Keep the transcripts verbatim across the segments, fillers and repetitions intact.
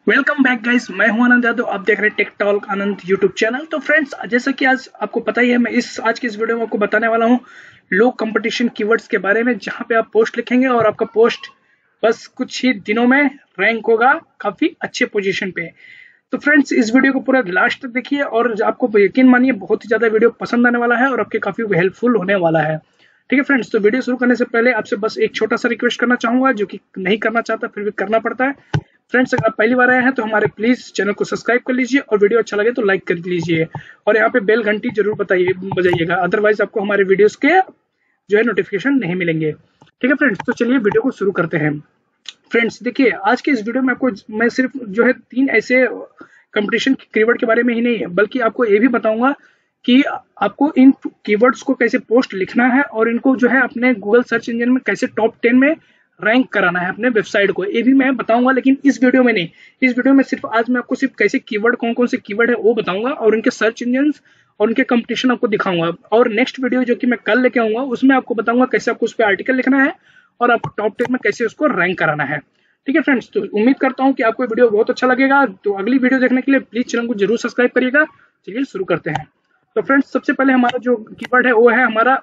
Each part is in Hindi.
वेलकम बैक गाइस, मैं हूं आनंद यादव। आप देख रहे हैं tech talk Anand YouTube channel. तो फ्रेंड्स, जैसा कि आज आपको पता ही है, मैं इस आज की इस वीडियो में आपको बताने वाला हूं लो कंपटीशन कीवर्ड्स के बारे में, जहां पे आप पोस्ट लिखेंगे और आपका पोस्ट बस कुछ ही दिनों में रैंक होगा काफी अच्छे पोजीशन पे। तो फ्रेंड्स, इस वीडियो को पूरा लास्ट तक देखिए और आपको यकीन मानिए बहुत ही ज्यादा वीडियो पसंद आने वाला है और आपके काफी हेल्पफुल होने वाला है। ठीक है फ्रेंड्स, तो वीडियो शुरू करने से पहले आपसे बस एक छोटा सा रिक्वेस्ट करना चाहूंगा, जो कि नहीं करना चाहता फिर भी करना पड़ता है। फ्रेंड्स, अगर आप पहली बार आए हैं तो हमारे प्लीज चैनल को सब्सक्राइब कर लीजिए और वीडियो अच्छा लगे तो लाइक कर लीजिए और यहाँ पे बेल घंटी जरूर बताइए बजाइएगा, अदरवाइज आपको हमारे वीडियोस के जो है नोटिफिकेशन नहीं मिलेंगे। ठीक है फ्रेंड्स, तो चलिए वीडियो को शुरू करते हैं। फ्रेंड्स देखिए, आज के इस वीडियो में आपको मैं सिर्फ जो है तीन ऐसे कंपटीशन कीवर्ड के बारे में ही नहीं है, बल्कि आपको ये भी बताऊंगा कि आपको इन कीवर्ड्स को कैसे पोस्ट लिखना है और इनको जो है अपने गूगल सर्च इंजन में कैसे टॉप टेन में रैंक कराना है अपने वेबसाइट को, ये भी मैं बताऊंगा। लेकिन इस वीडियो में नहीं, इस वीडियो में सिर्फ आज मैं आपको सिर्फ कैसे कीवर्ड, कौन कौन से कीवर्ड है वो बताऊंगा और उनके सर्च इंजन और उनके कंपटीशन आपको दिखाऊंगा। और नेक्स्ट वीडियो जो कि मैं कल लेके आऊंगा उसमें आपको बताऊंगा कैसे आपको उस पर आर्टिकल लिखना है और आपको टॉप टेन में कैसे उसको रैंक कराना है। ठीक है फ्रेंड्स, तो उम्मीद करता हूँ कि आपको वीडियो बहुत अच्छा लगेगा। तो अगली वीडियो देखने के लिए प्लीज चैनल को जरूर सब्सक्राइब करिएगा। चलिए शुरू करते हैं। तो फ्रेंड्स, सबसे पहले हमारा जो कीवर्ड है वो है हमारा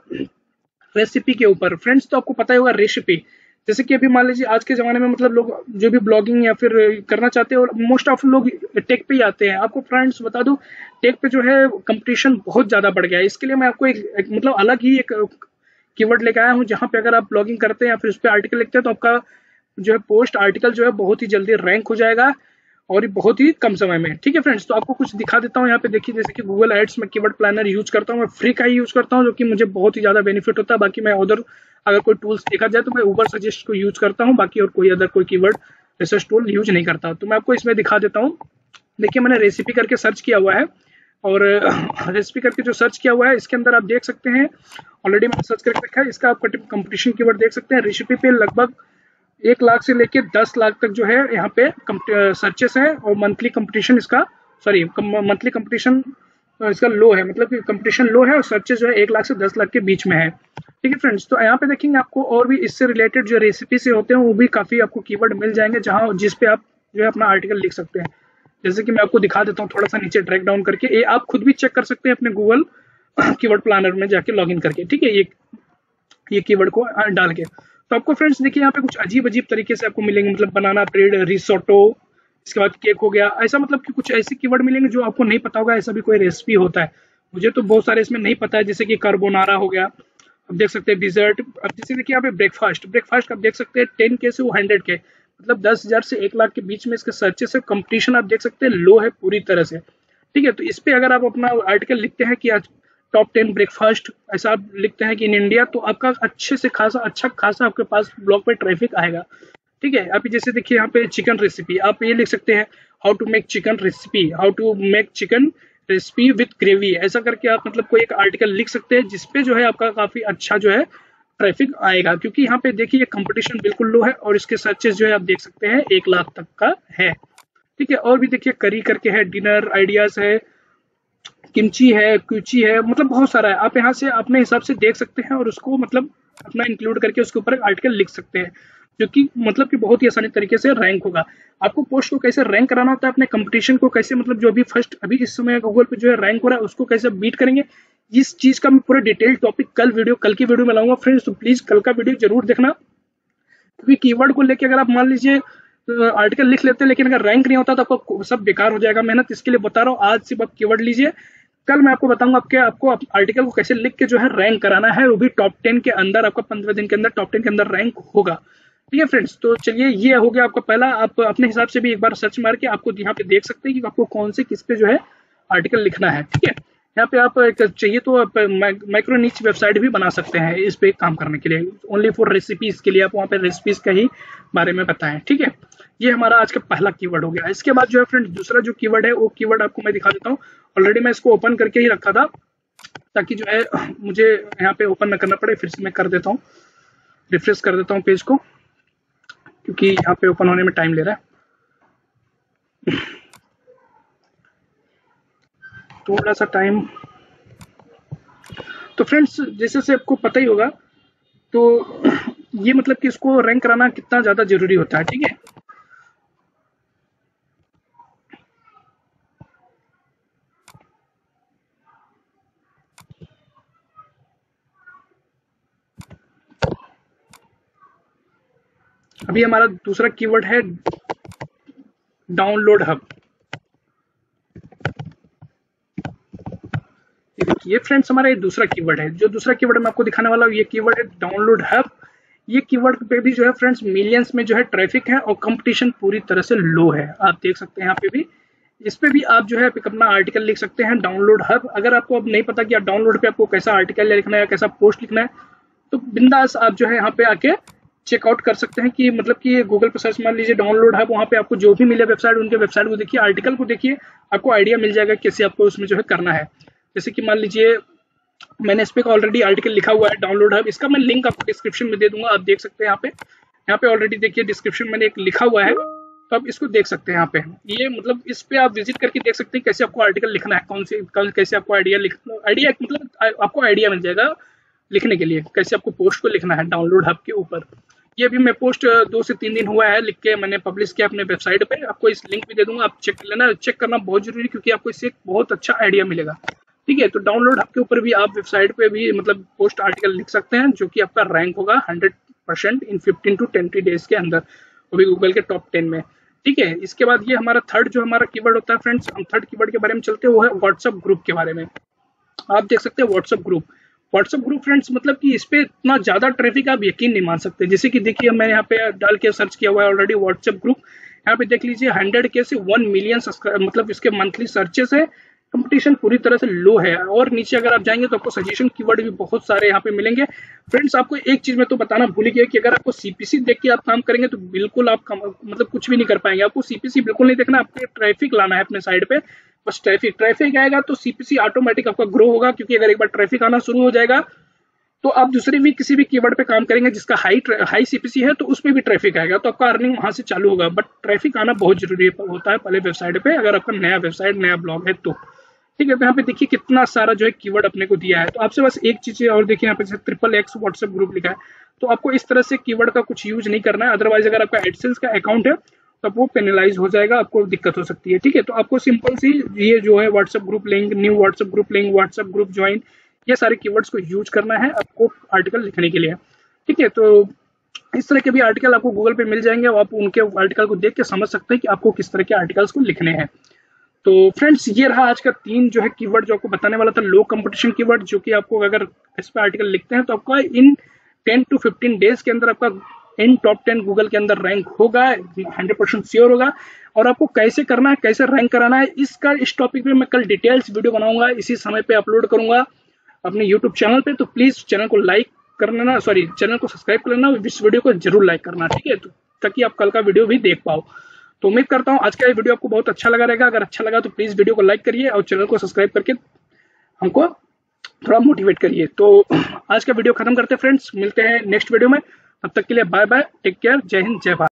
रेसिपी के ऊपर। फ्रेंड्स, तो आपको पता ही होगा रेसिपी, जैसे कि अभी मान लीजिए आज के जमाने में मतलब लोग जो भी ब्लॉगिंग या फिर करना चाहते हैं और मोस्ट ऑफ लोग टेक पे ही आते हैं। आपको फ्रेंड्स बता दूं, टेक पे जो है कंपटीशन बहुत ज्यादा बढ़ गया है। इसके लिए मैं आपको एक, एक मतलब अलग ही एक कीवर्ड लेके आया हूं, जहां पे अगर आप ब्लॉगिंग करते हैं या फिर उस पर आर्टिकल लिखते हैं तो आपका जो है पोस्ट आर्टिकल जो है बहुत ही जल्दी रैंक हो जाएगा और बहुत ही कम समय में। ठीक है फ्रेंड्स, तो आपको कुछ दिखा देता हूँ यहाँ पे। देखिए, जैसे कि गूगल एड्स में कीवर्ड प्लानर यूज करता हूँ, मैं फ्री का ही यूज करता हूँ, जो कि मुझे बहुत ही ज्यादा बेनिफिट होता है। बाकी मैं उधर अगर कोई टूल्स देखा जाए तो मैं उबर सजेस्ट को यूज करता हूँ, बाकी और कोई अदर कोई कीवर्ड रिसर्च टूल यूज नहीं करता। तो मैं आपको इसमें दिखा देता हूँ। देखिए, मैंने रेसिपी करके सर्च किया हुआ है और रेसिपी करके जो सर्च किया हुआ है इसके अंदर आप देख सकते हैं, ऑलरेडी मैंने सर्च करके रखा है। इसका आप कंपटीशन कीवर्ड देख सकते हैं। रेसिपी पे लगभग एक लाख से लेके दस लाख तक जो है यहाँ पे सर्चेस है और मंथली कंपटीशन इसका सॉरी मंथली कंपटीशन इसका लो है, मतलब कि कंपटीशन लो है और सर्चेस जो है एक लाख से दस लाख के बीच में है। ठीक है फ्रेंड्स, तो यहाँ पे देखेंगे आपको और भी इससे रिलेटेड जो रेसिपी से होते हैं वो भी काफी आपको कीवर्ड मिल जाएंगे, जहाँ जिस पे आप जो है अपना आर्टिकल लिख सकते हैं। जैसे कि मैं आपको दिखा देता हूँ थोड़ा सा नीचे ड्रैग डाउन करके, ये आप खुद भी चेक कर सकते हैं अपने गूगल कीवर्ड प्लानर में जाके लॉग इन करके। ठीक है, ये ये कीवर्ड को डाल के तो आपको फ्रेंड्स देखिए यहाँ पे कुछ अजीब अजीब तरीके से आपको मिलेंगे, मतलब बनाना ब्रेड, रिसोटो, इसके बाद केक हो गया, ऐसा मतलब कि कुछ ऐसे कीवर्ड मिलेंगे जो आपको नहीं पता होगा ऐसा भी कोई रेसिपी होता है। मुझे तो बहुत सारे इसमें नहीं पता है, जैसे कि कार्बोनारा हो गया, अब देख सकते हैं डिजर्ट। अब जैसे देखिए यहाँ पे ब्रेकफास्ट ब्रेकफास्ट आप देख सकते हैं टेन के से वो हंड्रेड के, मतलब दस हजार से एक लाख के बीच में इसके सर्चेस से कंपटीशन आप देख सकते हैं लो है पूरी तरह से। ठीक है, तो इस पे अगर आप अपना आर्टिकल लिखते हैं कि आज टॉप टेन ब्रेकफास्ट ऐसा आप लिखते हैं कि इन इंडिया, तो आपका अच्छे से खासा अच्छा खासा आपके पास ब्लॉग पे ट्रैफिक आएगा। ठीक है, आप जैसे देखिए यहाँ पे चिकन रेसिपी आप ये लिख सकते हैं, how to make chicken recipe, how to make chicken recipe with gravy, ऐसा करके आप मतलब कोई एक आर्टिकल लिख सकते हैं जिसपे जो है आपका काफी अच्छा जो है ट्रैफिक आएगा। क्योंकि यहाँ पे देखिए कंपटीशन बिल्कुल लो है और इसके सर्चेस जो है आप देख सकते हैं एक लाख तक का है। ठीक है, और भी देखिए करी करके है, डिनर आइडियाज है, किमची है, क्यूची है, मतलब बहुत सारा है। आप यहाँ से अपने हिसाब से देख सकते हैं और उसको मतलब अपना इंक्लूड करके उसके ऊपर एक आर्टिकल लिख सकते हैं, जो कि मतलब कि बहुत ही आसानी तरीके से रैंक होगा। आपको पोस्ट को कैसे रैंक कराना होता है, अपने कंपटीशन को कैसे, मतलब जो भी फर्स्ट अभी इस समय गूगल पे जो है रैंक हो रहा है उसको कैसे बीट करेंगे, इस चीज का मैं पूरा डिटेल टॉपिक कल वीडियो कल की वीडियो में लाऊंगा फ्रेंड्स। तो प्लीज कल का वीडियो जरूर देखना, क्योंकि कीवर्ड को लेकर अगर आप मान लीजिए आर्टिकल लिख लेते हैं लेकिन अगर रैंक नहीं होता तो आपको सब बेकार हो जाएगा मेहनत। इसके लिए बता रहा हूँ, आज सिर्फ आप कीवर्ड लीजिए, कल मैं आपको बताऊंगा आपके आपको आर्टिकल को कैसे लिख के जो है रैंक कराना है, वो भी टॉप टेन के अंदर, आपका पंद्रह दिन के अंदर टॉप टेन के अंदर रैंक होगा। ठीक है फ्रेंड्स, तो चलिए ये हो गया आपका पहला। आप अपने हिसाब से भी एक बार सर्च मार के आपको यहाँ पे देख सकते हैं कि आपको कौन से किस पे जो है आर्टिकल लिखना है। ठीक है, यहाँ पे आप एक चाहिए तो आप माइक्रो नीच वेबसाइट भी बना सकते हैं इस पे काम करने के लिए, ओनली फॉर रेसिपीज के लिए आप वहाँ पे रेसिपीज का ही बारे में बताएं। ठीक है, ये हमारा आज का पहला कीवर्ड हो गया। इसके बाद जो है फ्रेंड्स दूसरा जो कीवर्ड है वो कीवर्ड आपको मैं दिखा देता हूँ। ऑलरेडी मैं इसको ओपन करके ही रखा था ताकि जो है मुझे यहाँ पे ओपन न करना पड़े। फिर से मैं कर देता हूँ, रिफ्रेश कर देता हूँ पेज को, क्योंकि यहाँ पे ओपन होने में टाइम ले रहा है, थोड़ा सा टाइम। तो फ्रेंड्स जैसे से आपको पता ही होगा, तो ये मतलब कि इसको रैंक कराना कितना ज्यादा जरूरी होता है। ठीक है, अभी हमारा दूसरा कीवर्ड है डाउनलोड हब। ये देखिए फ्रेंड्स, हमारा ये दूसरा कीवर्ड है। जो दूसरा कीवर्ड मैं आपको दिखाने वाला हूँ ये कीवर्ड है डाउनलोड हब। ये कीवर्ड पे भी जो है फ्रेंड्स मिलियंस में जो है ट्रैफिक है और कंपटीशन पूरी तरह से लो है। आप देख सकते हैं यहाँ पे भी, इस पे भी आप जो है अपना आर्टिकल लिख सकते हैं डाउनलोड हब। अगर आपको अब नहीं पता कि आप डाउनलोड पे आपको कैसा आर्टिकल लिखना है, कैसा पोस्ट लिखना है, तो बिंदास आप जो है यहाँ पे आके चेकआउट कर सकते हैं कि मतलब कि गूगल पे सर्च मान लीजिए डाउनलोड हब, वहाँ पे आपको जो भी मिले वेबसाइट, उनके वेबसाइट को देखिए, आर्टिकल को देखिए, आपको आइडिया मिल जाएगा कैसे आपको उसमें जो है करना है। जैसे कि मान लीजिए मैंने इस पे ऑलरेडी आर्टिकल लिखा हुआ है डाउनलोड हब, इसका मैं लिंक आपको डिस्क्रिप्शन में दे दूंगा। आप देख सकते हैं यहाँ पे, यहाँ पे ऑलरेडी देखिए डिस्क्रिप्शन मैंने एक लिखा हुआ है, तो आप इसको देख सकते हैं यहाँ पे। ये मतलब इस पे आप विजिट करके देख सकते हैं कैसे आपको आर्टिकल लिखना है, कौन से कौन कैसे आपको आइडिया लिखना, आइडिया मतलब आपको आइडिया मिल जाएगा लिखने के लिए कैसे आपको पोस्ट को लिखना है डाउनलोड हब के ऊपर। ये भी मैं पोस्ट दो से तीन दिन हुआ है लिख के मैंने पब्लिश किया अपने वेबसाइट पे, आपको इस लिंक भी दे दूंगा, आप चेक कर लेना। चेक करना बहुत जरूरी है क्योंकि आपको इससे एक बहुत अच्छा आइडिया मिलेगा। ठीक है, तो डाउनलोड हब के ऊपर भी आप वेबसाइट पे भी मतलब पोस्ट आर्टिकल लिख सकते हैं जो कि आपका रैंक होगा hundred percent in fifteen to twenty days के अंदर, वो भी गूगल के टॉप टेन में। ठीक है, इसके बाद ये हमारा थर्ड जो हमारा कीवर्ड होता है फ्रेंड्स, हम थर्ड कीवर्ड के बारे में चलते हैं, वो है व्हाट्सएप ग्रुप के बारे में। आप देख सकते हैं WhatsApp group. WhatsApp group friends मतलब कि इस पे इतना ज्यादा ट्रैफिक आप यकीन नहीं मान सकते। जैसे कि देखिए मैंने यहाँ पे डाल के सर्च किया हुआ है ऑलरेडी व्हाट्सएप ग्रुप, यहाँ पे देख लीजिए हंड्रेड के से वन मिलियन मतलब इसके मंथली सर्चेस है। कंपटीशन पूरी तरह से लो है। और नीचे अगर आप जाएंगे तो आपको सजेशन कीवर्ड भी बहुत सारे यहाँ पे मिलेंगे। फ्रेंड्स आपको एक चीज मैं तो बताना भूल गया कि अगर आपको सीपीसी देख के आप काम करेंगे तो बिल्कुल आप मतलब कुछ भी नहीं कर पाएंगे। आपको सीपीसी बिल्कुल नहीं देखना, आपको ट्रैफिक लाना है अपने साइड पे, बस ट्रैफिक ट्रैफिक आएगा तो सीपीसी ऑटोमेटिक आपका ग्रो होगा। क्योंकि अगर एक बार ट्रैफिक आना शुरू हो जाएगा तो आप दूसरे भी किसी भी कीवर्ड पे काम करेंगे जिसका हाई हाई सीपीसी है तो उसमें भी ट्रैफिक आएगा, तो आपका अर्निंग वहां से चालू होगा। बट ट्रैफिक आना बहुत जरूरी होता है पहले वेबसाइट पे, अगर आपका नया वेबसाइट नया ब्लॉग है तो। ठीक है, तो यहाँ पे देखिए कितना सारा जो है कीवर्ड अपने को दिया है। तो आपसे बस एक चीज और देखिए, यहाँ पे जैसे ट्रिपल एक्स व्हाट्सएप ग्रुप लिखा है, तो आपको इस तरह से कीवर्ड का कुछ यूज नहीं करना है। अदरवाइज अगर आपका एडसेंस का अकाउंट है तो वो पेनलाइज हो जाएगा, आपको दिक्कत हो सकती है। ठीक है, तो आपको सिंपल सी ये जो है WhatsApp group link, new WhatsApp group link, WhatsApp group join, ये सारे कीवर्ड्स को यूज करना है आपको आर्टिकल लिखने के लिए। ठीक है, तो इस तरह के भी आर्टिकल आपको गूगल पे मिल जाएंगे और आप उनके आर्टिकल को देख के समझ सकते हैं कि आपको किस तरह के आर्टिकल्स को लिखने हैं। तो फ्रेंड्स ये रहा आज का तीन जो है कीवर्ड जो आपको बताने वाला था, लो कंपटीशन कीवर्ड, जो कि आपको अगर इस पे आर्टिकल लिखते हैं तो आपका in ten to fifteen days के अंदर आपका इन टॉप टेन गूगल के अंदर रैंक होगा, हंड्रेड परसेंट श्योर होगा। और आपको कैसे करना है, कैसे रैंक कराना है, इसका इस टॉपिक पे मैं कल डिटेल्स वीडियो बनाऊंगा, इसी समय पे अपलोड करूंगा अपने यूट्यूब चैनल पे। तो प्लीज चैनल को लाइक करना ना, सॉरी चैनल को सब्सक्राइब कर लेना, इस वीडियो को जरूर लाइक करना। ठीक है, तो ताकि आप कल का वीडियो भी देख पाओ। तो उम्मीद करता हूँ आज का ये वीडियो आपको बहुत अच्छा लगा रहेगा। अगर अच्छा लगा तो प्लीज वीडियो को लाइक करिए और चैनल को सब्सक्राइब करके हमको थोड़ा मोटिवेट करिए। तो आज का वीडियो खत्म करते हैं फ्रेंड्स, मिलते हैं नेक्स्ट वीडियो में, तब तक के लिए बाय बाय, टेक केयर, जय हिंद, जय भारत।